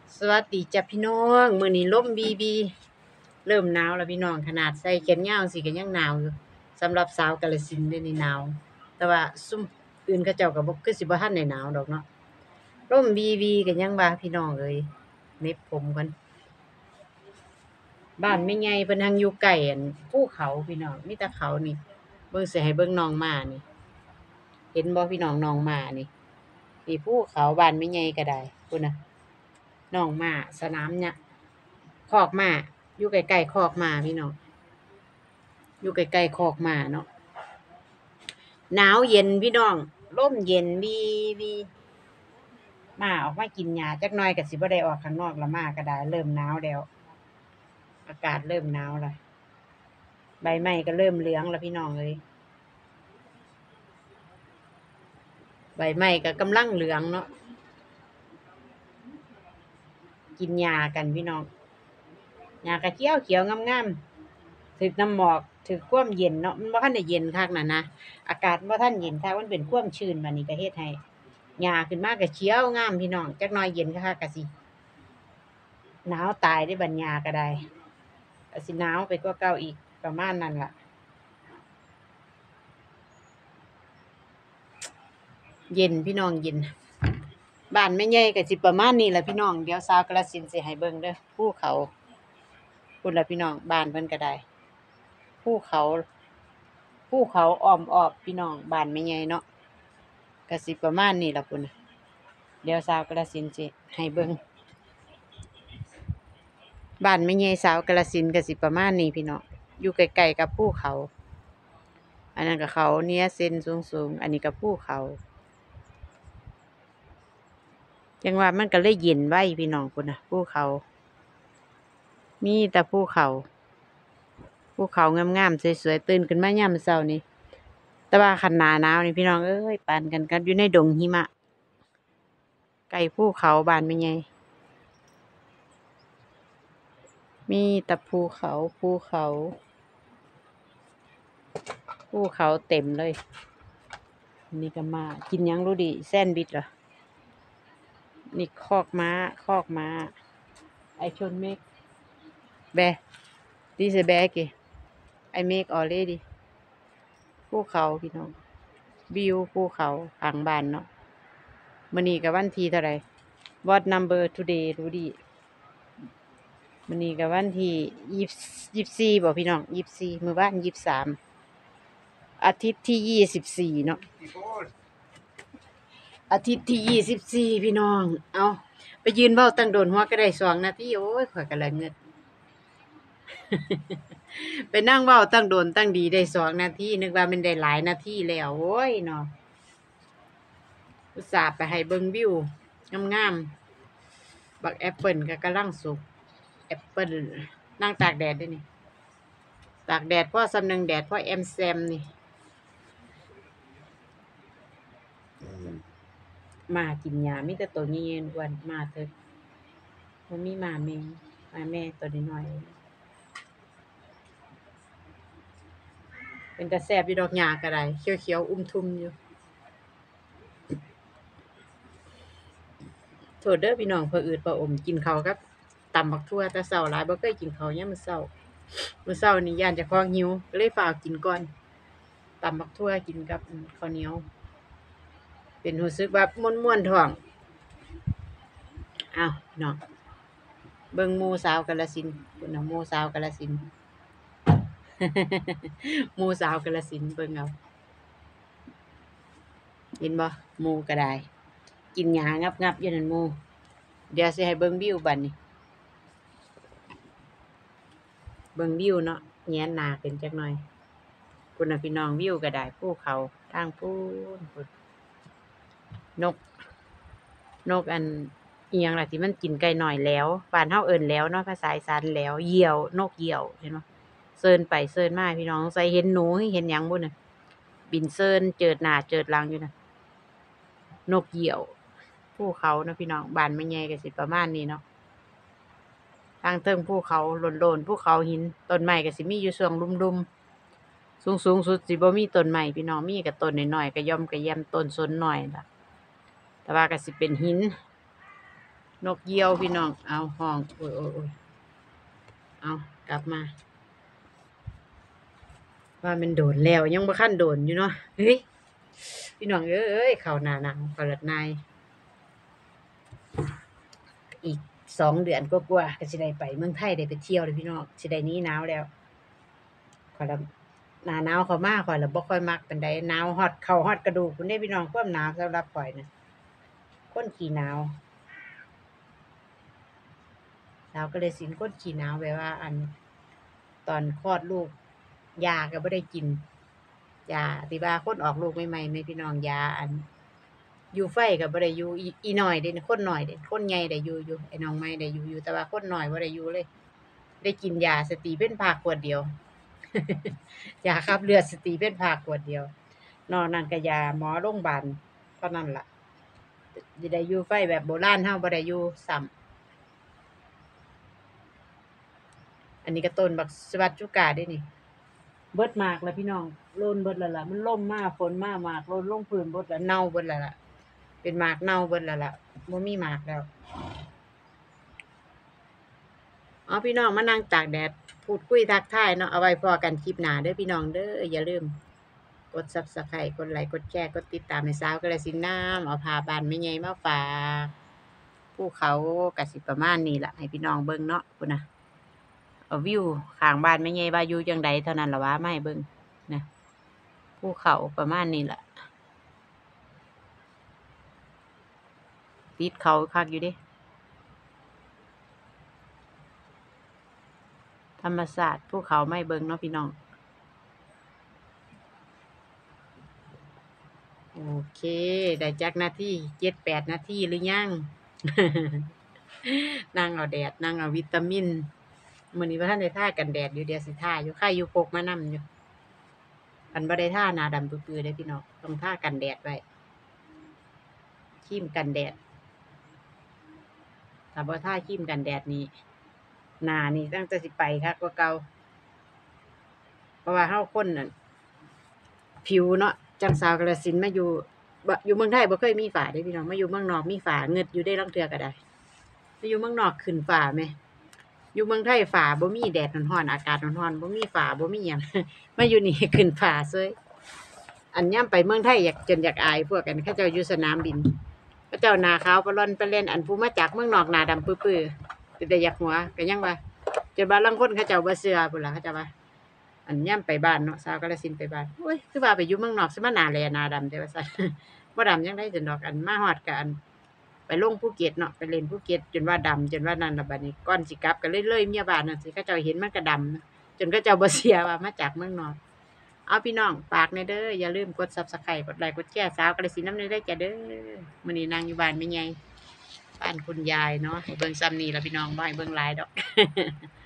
สวัสดีจ้ะพี่น้องมื้อนี้ลมบีเริ่มหนาวแล้วพี่น้องขนาดใส่แขนยาวสิก็ยังหนาวอยู่สำหรับสาวกาฬสินธุ์เด้อนี่หนาวแต่ว่าซุมอื่นเขาเจ้าก็บ่คือสิบ่ทันได้หนาวดอกเนาะลมบีก็ยังว่าพี่น้องเอ้ยเหน็บผมก่อนบ้านแม่ใหญ่เพิ่นหั้งอยู่ใกล้อันภูเขาพี่น้องมีแต่เขานี่เบิ่งสิให้เบิ่งน้องม้านี่เห็นบ่พี่น้องน้องม้านี่ที่ภูเขาบ้านแม่ใหญ่ก็ได้พู้นน่ะน้องม้าสนามหญ้า คอกม้าอยู่ใกล้ๆคอกม้าพี่น้องอยู่ใกล้ๆคอกม้าเนาะหนาวเย็นพี่น้องลมเย็นวีม้าออกมากินหญ้าจักหน่อยก็สิบ่ได้ออกข้างนอกแล้วม้าก็ได้เริ่มหนาวแล้วอากาศเริ่มหนาวแล้วใบไม้ก็เริ่มเหลืองแล้วพี่น้องเอ้ยใบไม้ก็กำลังเหลืองเนาะกินหญ้ากันพี่น้องหญ้าก็เขียวๆงามๆถึกน้ำหมอกถึกความเย็นเนาะมันบ่ทันได้เย็นคักนั่นนะอากาศบ่ทันเย็นคักมันเป็นความชื้นบัดนี้ก็เฮ็ดให้ หญ้าขึ้นมาก็เขียวงามพี่น้องจักหน่อยเย็นคักๆก็สิหนาวตายเด้บัดหญ้าก็ได้ก็สิหนาวไปกว่าเก่าอีกประมาณนั้นล่ะเย็นพี่น้องเย็นบ้านแม่ใหญ่ก็สิประมาณนี้แหละพี่น้องเดี๋ยวสาวกาฬสินธุ์สิให้เบิ่งเด้อภูเขาพุ่นล่ะพี่น้องบ้านเพิ่นก็ได้ภูเขาภูเขาอ้อมรอบพี่น้องบ้านแม่ใหญ่เนาะก็สิประมาณนี้ล่ะพุ่นน่ะเดี๋ยวสาวกาฬสินธุ์สิให้เบิ่ง บ้านแม่ใหญ่สาวกาฬสินธุ์ก็สิประมาณนี้พี่น้องอยู่ใกล้ๆกับภูเขาอันนั้นก็เขาเนี่ยเส้นสูงๆอันนี้ก็ภูเขาจังว่ามันก็เลยเย็นไว้พี่น้องพุ่นน่ะภูเขามีแต่ภูเขางามๆสวยๆตื่นขึ้นมายามมื้อเช้านี้แต่ว่าคันหน้าหนาวนี่พี่น้องเอ้ยปานกันกับอยู่ในดงหิมะใกล้ภูเขาบ้านแม่ใหญ่มีแต่ภูเขาเต็มเลยนี่ก็มากินหยังรู้ดิแซนด์วิชเหรอ นี่คอกม้าI should make bear this is bear okay I make already ภูเขาพี่น้องวิวภูเขาข้างบ้านเนาะมื้อนี้ก็วันที่เท่าไหร่ What number today รู้ดิมื้อนี้ก็วันที่24บ่พี่น้อง24มื้อวาน23อาทิตย์ที่24เนาะอาทิตย์ที่24พี่น้องเอาไปยืนเว้าตั้งโดนหัวก็ได้2นาทีโอ้ยข้อยก็ละเงิด ไปนั่งเว้าตั้งโดนตั้งดีได้2นาทีนึกว่ามันได้หลายนาทีแล้วโอ้ยเนาะอุตส่าห์ไปให้เบิ่งวิวงามๆบักแอปเปิลก็กำลังสุกแอปเปิลนั่งตากแดดเด้อนี่ตากแดดพอส่ำหนึ่งแดดพอแอมแซมนี่หมากินหญ้ามีแต่ตัวใหญ่ๆอ้วนหมาเถิกบ่มีหมาแม่ตัวน้อยๆเป็นตาแซ่บอยู่ดอกหญ้าก็ได้เขียวๆอุ้มทุ่มอยู่โทษเด้อพี่น้องผะอืดผะอมกินข้าวกับตำบักทั่วแต่เช้าหลายบ่เคยกินข้าวยามมื้อเช้ามื้อเช้านี่ย้านเจ้าของหิวก็เลยฟ้าวกินก่อนตำบักทั่วกินกับข้าวเหนียวเป็นรู้สึกว่าม่วนๆท้องอ้าวพี่น้องเบิ่งหมู่สาวกาฬสินธุ์พุ่นน่ะหมู่สาวกาฬสินธุ์ หมู่สาวกาฬสินธุ์เบิ่งเอาเห็นบ่หมู่ก็ได้กินหญ้างับๆอยู่นั่นหมู่เดี๋ยวสิให้เบิ่งวิวบัดนี้เบิ่งวิวเนาะแหงนหน้าขึ้นจักหน่อยพุ่นน่ะพี่น้องวิวก็ได้ภูเขาทางพู้นพุ่นนกอันอิหยังล่ะที่มันกินไก่น้อยแหล้วบ้านเฮาเอิ้นแหล้วเนาะภาษาอีสานแหล้วเหยี่ยวนกเหยี่ยวเห็นบ่เซิ้นไปเซิ้นมาพี่น้องสงสัยเห็นหนูหรือเห็นหยังบุน่ะบินเซิ้นเจิดหน้าเจิดหลังอยู่น่ะนกเหยี่ยวภูเขาเนาะพี่น้องบ้านแม่ใหญ่ก็สิประมาณนี้เนาะทางเทิงภูเขาโลนๆภูเขาหินต้นไม้ก็สิมีอยู่ช่วงลุ่มๆสูงสุดสิบ่มีต้นไม้พี่น้องมีก็ต้นน้อยๆกระย่อมกระแยมต้นสนน้อยล่ะแต่ว่าก็สิเป็นหินนกเหยี่ยวพี่น้องเอาห้องโอ้ยโอ้ยโอ้ยเอากลับมาว่ามันโดนแล้วยังบ่คันโดนอยู่เนาะเฮ้ยพี่น้องเอ้ยเข้าหน้าหนาวเข้าฤดูนายอีก2 เดือนกว่าๆก็สิได้ไปเมืองไทยได้ไปเที่ยวเลยพี่น้องสิได้หนีหนาวแล้วข้อยละหน้าหนาวเข้ามาข้อยละบ่ค่อยมักปานใดหนาวฮอดเข้าฮอดกระดูกพู้นเด้พี่น้องความหนาวสำหรับข้อยน่ะคนขี้หนาวสาวกาฬสินธุ์คนขี้หนาวแบบว่าอันตอนคลอดลูกยาก็บ่ได้กินยาที่ว่าคนออกลูกใหม่ๆแม่พี่น้องยาอันอยู่ไฟก็บ่ได้อยู่อีน้อยเดะคนน้อยเดะคนใหญ่ได้อยู่ไอ้น้องใหม่ได้อยู่แต่ว่าคนน้อยบ่ได้อยู่เลยได้กินยาสตีเฟนพาขวดเดียวยาขับเลือดสตีเฟนพาขวดเดียวนอกนั้นก็ยาหมอโรงบาลเท่านั้นล่ะสิได้อยู่ไฟแบบโบราณเฮาบ่ได้อยู่ซ้ำอันนี้ก็ต้นบักสวัสจุกาเด้นี่เบิดหมากแล้วพี่น้องโลนเบิดแล้วล่ะมันลมมาฝนมาหมากโลนลงพื้นเบิดแล้วเน่าเบิดแล้วล่ะเป็นหมากเน่าเบิดแล้วล่ะบ่มีหมากแล้วอ๋อพี่น้องมานั่งตากแดดพูดคุยทักทายเนาะเอาไว้พอกันคลิปหน้าเด้อพี่น้องเด้ออย่าลืมกด Subscribe กดไลค์กดแชร์กดติดตามให้สาวกาฬสินธุ์นำเอาภาพบ้านแม่ใหญ่มาฝากภูเขาก็สิประมาณนี้ล่ะให้พี่น้องเบิ่งเนาะพู้นน่ะเอาวิวข้างบ้านแม่ใหญ่ว่าอยู่จั่งใดเท่านั้นล่ะหวามาให้เบิ่งนะภูเขาประมาณนี้ล่ะติดเขาคักอยู่เดะธรรมชาติภูเขามาให้เบิ่งเนาะพี่น้องโอเคได้จักนาที7-8 นาทีหรือยัง นั่งเอาแดดนั่งเอาวิตามินมื้อนี้บ่ทันได้ทากันแดดอยู่เดี๋ยวสิทาอยู่ใครอยู่พกมานำอยู่คันบ่ได้ทาหน้าดำปื้อๆเด้อพี่น้องต้องทากันแดดไว้ครีมกันแดดถ้าบ่ทาครีมกันแดดนี่หน้านี่ตั้งแต่สิไปคักกว่าเก่าเพราะว่าเฮาคนนั่นผิวเนาะจังสาวกาฬสินธุ์มาอยู่บ่อยู่เมืองไทยบ่เคยมีฝ้าเดะพี่น้องมาอยู่เมืองนอกมีฝ้าเหงึดอยู่เดะลางเทื่อก็ได้มาอยู่เมืองนอกขึ้นฝ้าแหม อยู่เมืองไทยฟ้าบ่มีแดดร้อนๆอากาศร้อนๆบ่มีฟ้าบ่มีหยัง มาอยู่นี่ขึ้นฟ้าเซยอันยามไปเมืองไทยอยากจนอยากอายพวกอันเขาเจ้าอยู่สนามบินเขาเจ้าหน้าขาวปะล่อนไปเล่นอันผู้มาจากเมืองนอกหน้าดำปื้อๆเป็นแต่อยากหัวก็ยังว่าจนบางลางคนเขาเจ้าบ่เชื่อพุ่นล่ะเขาเจ้าว่าอันยามไปบ้านเนาะสาวกาฬสินธุ์ไปบ้านโอ้ยคือว่าไปอยู่เมืองนอกสิมาหน้าแลหน้าดำแต่ว่าซั่น บ่ดำจังได๋ซั้นดอกอันมาฮอดก็อันไปลงภูเก็ตเนาะไปเล่นภูเก็ตจนว่าดำจนว่านั่นล่ะบัดนี้ก่อนสิกลับก็เลยเมียบ้านนั่นสิเขาเจ้าเห็นมันก็ดำนะจนเขาเจ้าบ่เชื่อว่ามาจากเมืองนอกเอาพี่น้องฝากแหน่เด้ออย่าลืมกด Subscribe กดไลค์กดแชร์สาวกาฬสินธุ์นำแหน่เด้อจ้ะเด้อมื้อนี้นั่งอยู่บ้านแม่ใหญ่บ้านคุณยายเนาะให้เบิ่งซ้ำนี้ล่ะพี่น้องบ่ให้เบิ่งหลายดอก